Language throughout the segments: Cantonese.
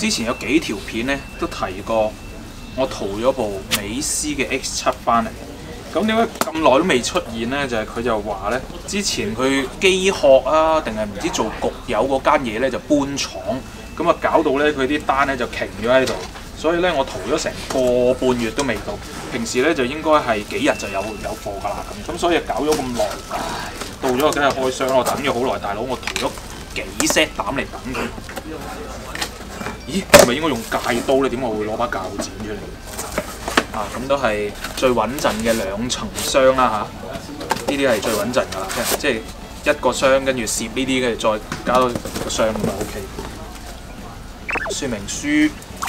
之前有幾條片咧都提過，我淘咗部美斯嘅 X7翻嚟。咁點解咁耐都未出現咧？就係佢就話咧，之前佢機殼啊，定係唔知做焗油嗰間嘢咧就搬廠，咁啊搞到咧佢啲單咧就停咗喺度。所以咧，我淘咗成個半月都未到。平時咧就應該係幾日就有貨㗎啦。咁所以搞咗咁耐，到咗我梗係開箱咯。我等咗好耐，大佬我淘咗幾 set 膽嚟等佢。咦？係咪應該用戒刀咧？點解我會攞把鉸剪出嚟？啊，咁都係最穩陣嘅兩層箱啦嚇。呢啲係最穩陣㗎啦，即係一個箱跟住攝呢啲，跟住再加多個箱咁就 OK。說明書。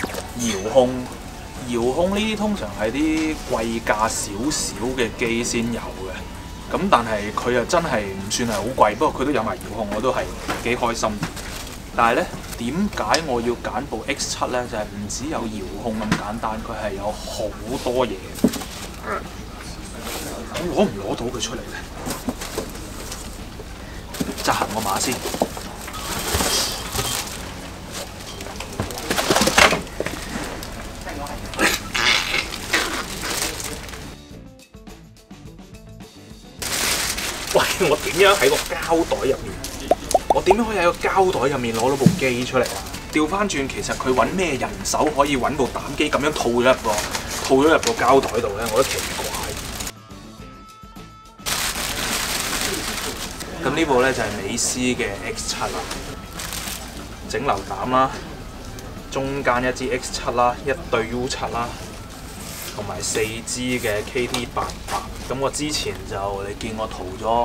遙控呢啲通常係啲貴價少少嘅機先有嘅，咁但係佢又真係唔算係好貴，不過佢都有埋遙控，我都係幾開心。但係咧，點解我要揀部 X7 咧？就係唔只有遙控咁簡單，佢係有好多嘢。我攞唔攞到佢出嚟咧？執行個碼先。喂，我點樣喺個膠袋入面？我點樣可以喺個膠袋入面攞到部機出嚟啊？調翻轉，其實佢揾咩人手可以揾部膽機咁樣套咗入個膠袋度咧？我覺得奇怪。咁呢部咧就係美斯嘅 X7啦，整流膽啦，中間一支 X7啦，一對 U7啦。同埋4支嘅 KT88，咁我之前就你見我淘咗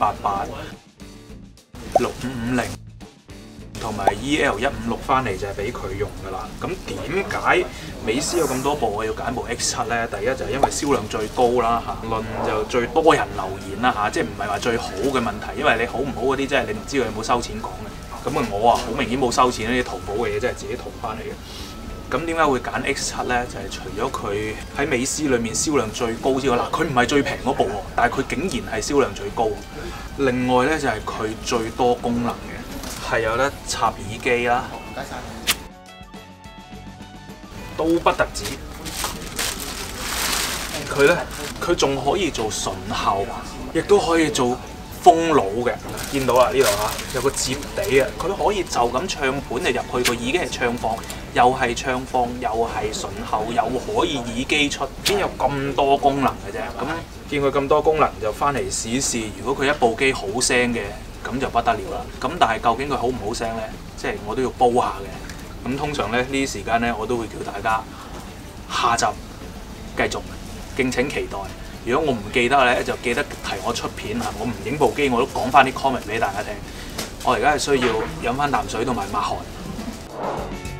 KT88、6550同埋 EL156翻嚟就係俾佢用㗎啦。咁點解美斯有咁多部我要揀部 X7 咧？第一就係因為銷量最高啦嚇，論就最多人留言啦嚇，即係唔係話最好嘅問題，因為你好唔好嗰啲即係你唔知佢有冇收錢講嘅。咁我好明顯冇收錢，呢啲淘寶嘅嘢真係自己淘翻嚟嘅。咁點解會揀 X7 咧？就係除咗佢喺美斯裏面銷量最高之外，嗱佢唔係最平嗰部喎，但係佢竟然係銷量最高。另外咧就係佢最多功能嘅，係有得插耳機啦，都不特止。佢仲可以做順後，亦都可以做封腦嘅。見到啦呢度嚇，有個接地啊，佢可以就咁唱盤就入去，個耳機係唱放。又係唱放，又係順後，又可以耳機出，邊有咁多功能嘅啫？咁見佢咁多功能，就翻嚟試試。如果佢一部機好聲嘅，咁就不得了啦。咁但係究竟佢好唔好聲呢？即係我都要煲下嘅。咁通常咧呢啲時間咧，我都會叫大家下集繼續，敬請期待。如果我唔記得咧，就記得提我出片嚇。我唔影部機，我都講翻啲 comment 俾大家聽。我而家係需要飲翻啖水同埋抹汗。